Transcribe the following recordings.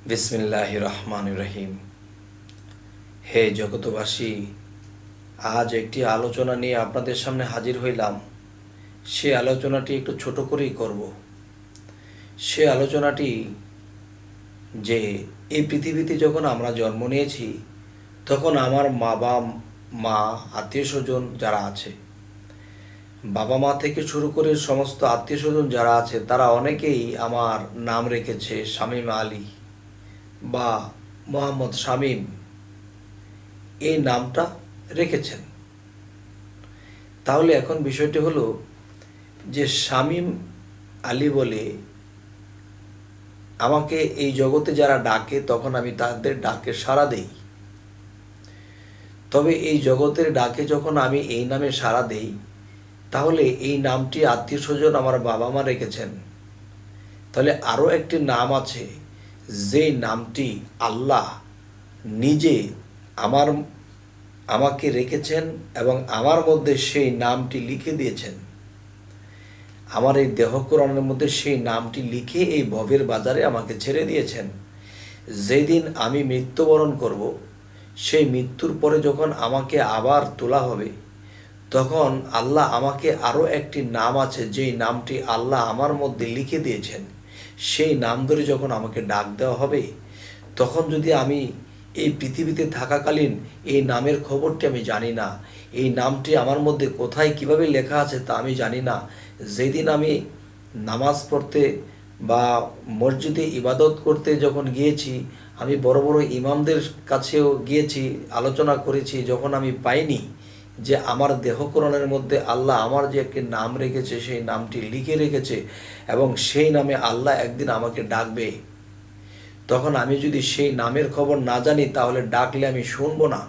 বিসমিল্লাহির রহমানির রহিম। হে জগতবাসী, আজ একটি আলোচনা নিয়ে আপনাদের সামনে হাজির হইলাম। সে আলোচনাটি একটু ছোট করেই করব। সে আলোচনাটি যে এই পৃথিবীতে যখন আমরা জন্ম নিয়েছি তখন আমার মা আত্মীয় স্বজন যারা আছে, বাবা মা থেকে শুরু করে সমস্ত আত্মীয় স্বজন যারা আছে তারা অনেকেই আমার নাম রেখেছে শামীম আলী বা মোহাম্মদ শামীম, এই নামটা রেখেছেন। তাহলে এখন বিষয়টি হলো যে শামীম আলী বলে আমাকে এই জগতে যারা ডাকে তখন আমি তাদের ডাকে সাড়া দেই। তবে এই জগতের ডাকে যখন আমি এই নামে সাড়া দেই, তাহলে এই নামটি আত্মীয় স্বজন আমার বাবা মা রেখেছেন। তাহলে আরও একটি নাম আছে, যেই নামটি আল্লাহ নিজে আমাকে রেখেছেন এবং আমার মধ্যে সেই নামটি লিখে দিয়েছেন। আমার এই দেহকরণের মধ্যে সেই নামটি লিখে এই ভবের বাজারে আমাকে ছেড়ে দিয়েছেন। যেদিন আমি মৃত্যুবরণ করব, সেই মৃত্যুর পরে যখন আমাকে আবার তোলা হবে, তখন আল্লাহ আমাকে আরও একটি নাম আছে, যেই নামটি আল্লাহ আমার মধ্যে লিখে দিয়েছেন। সেই নাম ধরে যখন আমাকে ডাক দেওয়া হবে, তখন যদি আমি এই পৃথিবীতে থাকাকালীন এই নামের খবরটি আমি জানি না, এই নামটি আমার মধ্যে কোথায় কিভাবে লেখা আছে তা আমি জানি না। যেদিন আমি নামাজ পড়তে বা মসজিদে ইবাদত করতে যখন গিয়েছি, আমি বড় বড় ইমামদের কাছেও গিয়েছি, আলোচনা করেছি, যখন আমি পাইনি যে আমার দেহকরণের মধ্যে আল্লাহ আমার যে একটি নাম রেখেছে সেই নামটি লিখে রেখেছে এবং সেই নামে আল্লাহ একদিন আমাকে ডাকবে, তখন আমি যদি সেই নামের খবর না জানি তাহলে ডাকলে আমি শুনবো না।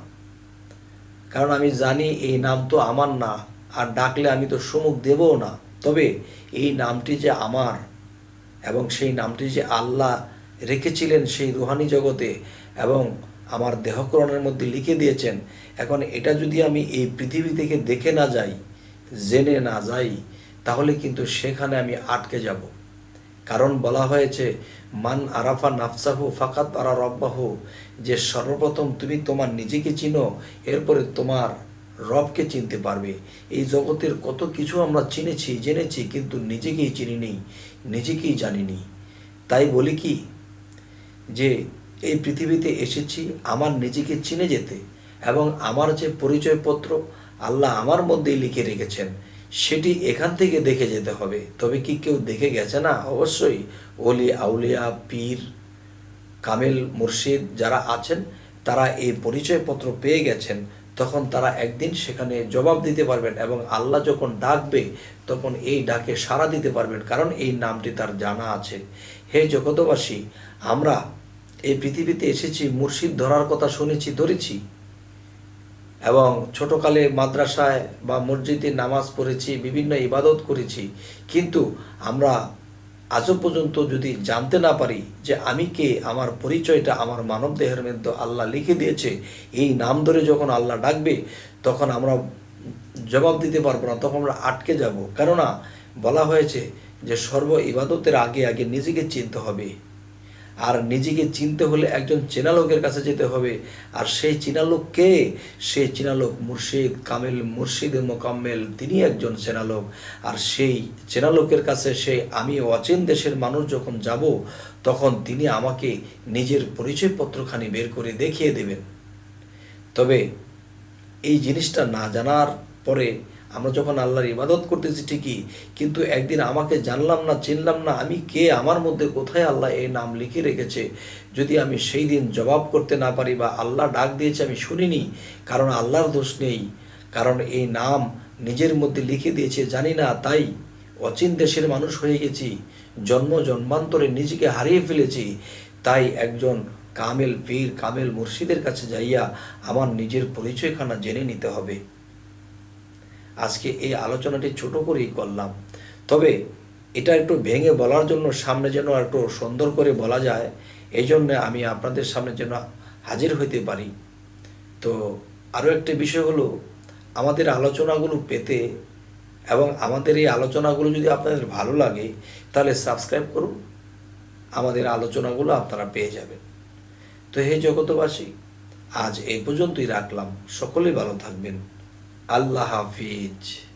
কারণ আমি জানি এই নাম তো আমার না, আর ডাকলে আমি তো সম্মুখ দেবও না। তবে এই নামটি যে আমার এবং সেই নামটি যে আল্লাহ রেখেছিলেন সেই রুহানি জগতে এবং আমার দেহকরণের মধ্যে লিখে দিয়েছেন, এখন এটা যদি আমি এই পৃথিবী থেকে দেখে না যাই, জেনে না যাই, তাহলে কিন্তু সেখানে আমি আটকে যাব। কারণ বলা হয়েছে, মান আরাফা নাফসাহু ফাকাত আরা রব্বাহু, যে সর্বপ্রথম তুমি তোমার নিজেকে চিনো, এরপরে তোমার রবকে চিনতে পারবে। এই জগতের কত কিছু আমরা চিনেছি জেনেছি, কিন্তু নিজেকেই চিনিনি, নিজেকেই জানিনি। তাই বলি কি, যে এই পৃথিবীতে এসেছি আমার নিজেকে চিনে যেতে, এবং আমার যে পরিচয়পত্র আল্লাহ আমার মধ্যেই লিখে রেখেছেন সেটি এখান থেকে দেখে যেতে হবে। তবে কি কেউ দেখে গেছে না? অবশ্যই ওলি আউলিয়া পীর কামেল মুর্শিদ যারা আছেন তারা এই পরিচয়পত্র পেয়ে গেছেন। তখন তারা একদিন সেখানে জবাব দিতে পারবেন এবং আল্লাহ যখন ডাকবে তখন এই ডাকে সাড়া দিতে পারবেন, কারণ এই নামটি তার জানা আছে। হে জগতবাসী, আমরা এই পৃথিবীতে এসেছি, মুর্শিদ ধরার কথা শুনেছি, ধরেছি, এবং ছোটকালে মাদ্রাসায় বা মসজিদে নামাজ পড়েছি, বিভিন্ন ইবাদত করেছি, কিন্তু আমরা আজও পর্যন্ত যদি জানতে না পারি যে আমি কে, আমার পরিচয়টা আমার মানব দেহের মধ্যে আল্লাহ লিখে দিয়েছে, এই নাম ধরে যখন আল্লাহ ডাকবে তখন আমরা জবাব দিতে পারবো না, তখন আমরা আটকে যাব। কেননা বলা হয়েছে যে সর্ব ইবাদতের আগে আগে নিজেকে চিনতে হবে, আর নিজেকে চিনতে হলে একজন চেনা লোকের কাছে যেতে হবে। আর সেই চেনা লোক কে? সেই চেনা লোক মুর্শিদ কামেল, মুর্শিদে মোকাম্মেল, তিনি একজন চেনা লোক। আর সেই চেনা লোকের কাছে আমি অচেন দেশের মানুষ যখন যাব, তখন তিনি আমাকে নিজের পরিচয়পত্রখানি বের করে দেখিয়ে দেবেন। তবে এই জিনিসটা না জানার পরে আমরা যখন আল্লাহর ইবাদত করতেছি ঠিকই, কিন্তু একদিন আমাকে জানলাম না, চিনলাম না আমি কে, আমার মধ্যে কোথায় আল্লাহ এই নাম লিখে রেখেছে, যদি আমি সেই দিন জবাব করতে না পারি বা আল্লাহ ডাক দিয়েছে আমি শুনিনি, কারণ আল্লাহর দোষ নেই, কারণ এই নাম নিজের মধ্যে লিখে দিয়েছে জানি না, তাই অচিন দেশের মানুষ হয়ে গেছি, জন্ম জন্মান্তরে নিজেকে হারিয়ে ফেলেছি। তাই একজন কামেল পীর কামেল মুর্শিদের কাছে যাইয়া আমার নিজের পরিচয়খানা জেনে নিতে হবে। আজকে এই আলোচনাটি ছোট করেই করলাম, তবে এটা একটু ভেঙে বলার জন্য, সামনে যেন একটু সুন্দর করে বলা যায়, এই জন্য আমি আপনাদের সামনে যেন হাজির হইতে পারি। তো আরও একটা বিষয় হলো, আমাদের আলোচনাগুলো পেতে এবং আমাদের এই আলোচনাগুলো যদি আপনাদের ভালো লাগে তাহলে সাবস্ক্রাইব করুন আমাদের আলোচনাগুলো আপনারা পেয়ে যাবেন। তো হে জগতবাসী, আজ এই পর্যন্তই রাখলাম। সকলেই ভালো থাকবেন। আল্লাহ হাফিজ।